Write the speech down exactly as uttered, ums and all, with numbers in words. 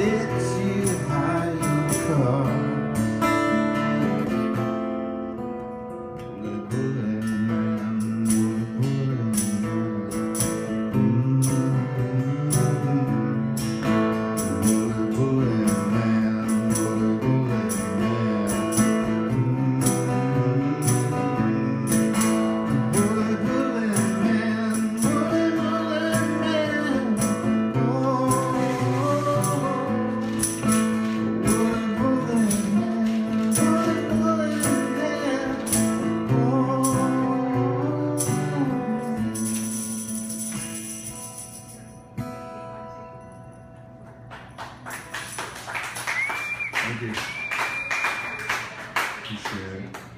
lets you hide your car. Bullet, bullet man, bullet, bullet man. Bullet, bullet man, bullet, bullet man. Bullet, bullet man, bullet, bullet man. Oh, bullet, bullet man, bullet, bullet man. Oh. Thank you. Appreciate it.